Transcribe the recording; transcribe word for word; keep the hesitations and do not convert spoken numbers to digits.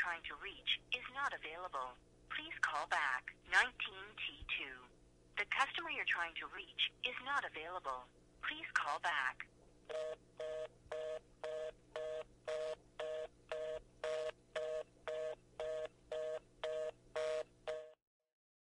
trying to reach is not available. Please call back nineteen T two. The customer you're trying to reach is not available. Please call back.